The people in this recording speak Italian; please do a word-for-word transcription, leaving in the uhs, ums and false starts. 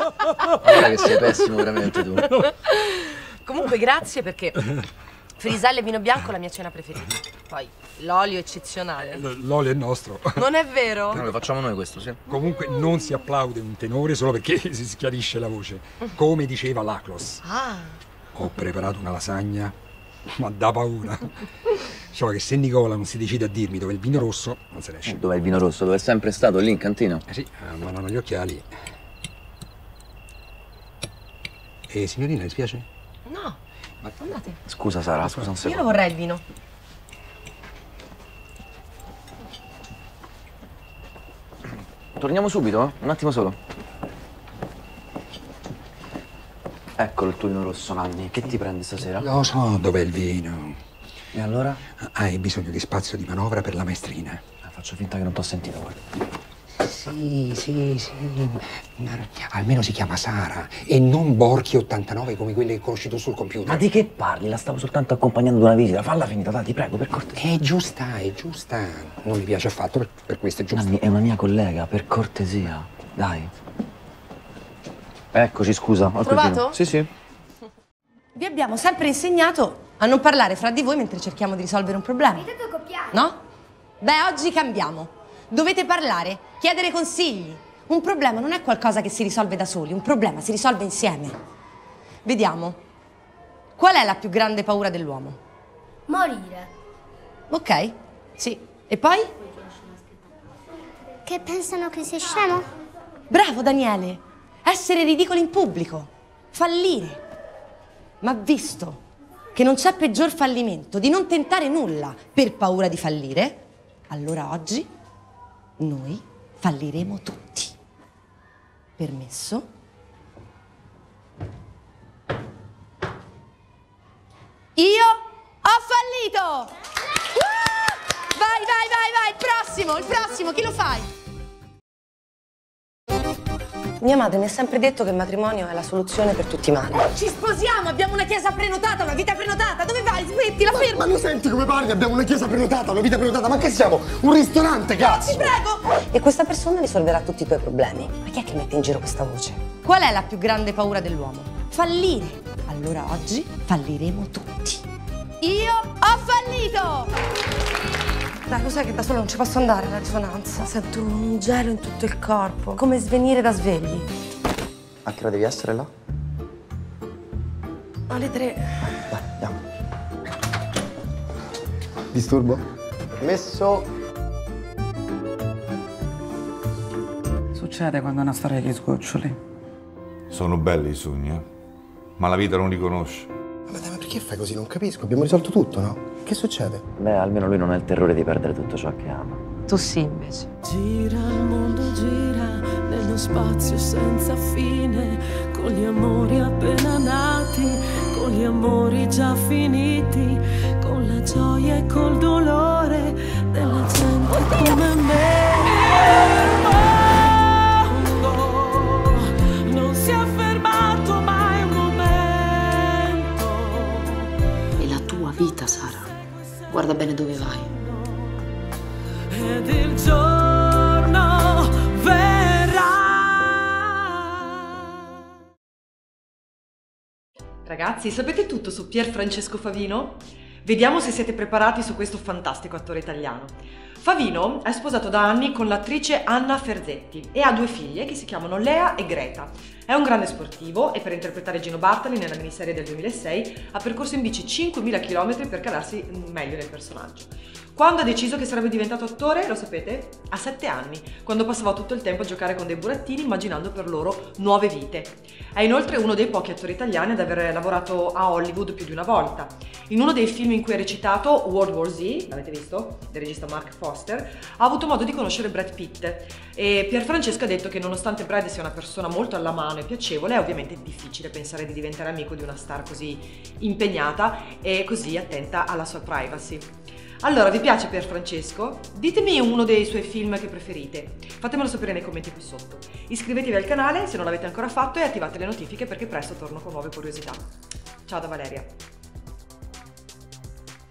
Guarda che sei pessimo veramente tu. Comunque grazie perché friselle e vino bianco è la mia cena preferita. Poi l'olio eccezionale. L'olio è nostro. Non è vero? No, lo facciamo noi questo, sì. Comunque non si applaude un tenore solo perché si schiarisce la voce. Come diceva Laclos. Ah. Ho preparato una lasagna, ma da paura. Solo che se Nicola non si decide a dirmi dove è il vino rosso, non se ne esce. Dov'è il vino rosso? Dove è sempre stato? Lì in cantina? Eh sì, ma non ho gli occhiali. E signorina, le spiace? No, ma andate. Scusa Sara, scusa un secondo. Io lo vorrei il vino. Torniamo subito, eh? Un attimo solo. Eccolo il tuo vino rosso, Nanni. Che ti prendi stasera? Lo so dov'è il vino. E allora? Hai bisogno di spazio di manovra per la maestrina. Eh, faccio finta che non t'ho sentito, guarda. Sì, sì, sì. Almeno si chiama Sara e non Borchi ottantanove come quelle che conosci tu sul computer. Ma di che parli? La stavo soltanto accompagnando ad una visita. Falla finita, dai, ti prego, per cortesia. È giusta, è giusta. Non mi piace affatto, per, per questo è giusta. Nanni, è una mia collega, per cortesia. Dai. Eccoci, scusa. Ho trovato? Sì, sì. Vi abbiamo sempre insegnato a non parlare fra di voi mentre cerchiamo di risolvere un problema. Mi detto copiare. No? Beh, oggi cambiamo. Dovete parlare, chiedere consigli. Un problema non è qualcosa che si risolve da soli, un problema si risolve insieme. Vediamo. Qual è la più grande paura dell'uomo? Morire. Ok, sì. E poi? Che pensano che sei scemo? Bravo, Daniele. Essere ridicoli in pubblico. Fallire. Ma visto che non c'è peggior fallimento di non tentare nulla per paura di fallire, allora oggi noi falliremo tutti. Permesso? Io ho fallito! Vai, vai, vai, vai! Il prossimo, il prossimo, chi lo fai? Mia madre mi ha sempre detto che il matrimonio è la soluzione per tutti i mali. Ci sposiamo, abbiamo una chiesa prenotata, una vita prenotata. Dove vai? Smettila, fermo! Ma lo senti come parli? Abbiamo una chiesa prenotata, una vita prenotata. Ma che siamo? Un ristorante, cazzo! Ti prego! E questa persona risolverà tutti i tuoi problemi. Ma chi è che mette in giro questa voce? Qual è la più grande paura dell'uomo? Fallire. Allora oggi falliremo tutti. Io ho fallito! Dai, lo sai che da sola non ci posso andare alla risonanza? Sento un gelo in tutto il corpo, come svenire da svegli. A che ora devi essere là? Alle tre. Dai, andiamo. Disturbo? Messo. Succede quando è una storia di sgoccioli. Sono belli i sogni, eh? Ma la vita non li conosce. Ma dai, ma perché fai così? Non capisco. Abbiamo risolto tutto, no? Che succede? Beh, almeno lui non ha il terrore di perdere tutto ciò che ama. Tu sì, invece. Gira il mondo, gira nello spazio senza fine, con gli amori appena nati, con gli amori già finiti, con la gioia e col dolore della gente come me. Il mondo non si è fermato mai un momento. È la tua vita, Sara. Guarda bene dove vai. Ed il giorno verrà. Ragazzi, sapete tutto su Pier Francesco Favino? Vediamo se siete preparati su questo fantastico attore italiano. Favino è sposato da anni con l'attrice Anna Ferzetti e ha due figlie che si chiamano Lea e Greta. È un grande sportivo e per interpretare Gino Bartali nella miniserie del duemilasei ha percorso in bici cinquemila chilometri per calarsi meglio nel personaggio. Quando ha deciso che sarebbe diventato attore, lo sapete? A sette anni, quando passava tutto il tempo a giocare con dei burattini immaginando per loro nuove vite. È inoltre uno dei pochi attori italiani ad aver lavorato a Hollywood più di una volta. In uno dei film in cui ha recitato, World War Z, l'avete visto? Del regista Mark Foster, ha avuto modo di conoscere Brad Pitt e Pier Francesco ha detto che nonostante Brad sia una persona molto alla mano e piacevole, è ovviamente difficile pensare di diventare amico di una star così impegnata e così attenta alla sua privacy. Allora, vi piace Pier Francesco? Ditemi uno dei suoi film che preferite. Fatemelo sapere nei commenti qui sotto. Iscrivetevi al canale se non l'avete ancora fatto e attivate le notifiche perché presto torno con nuove curiosità. Ciao da Valeria!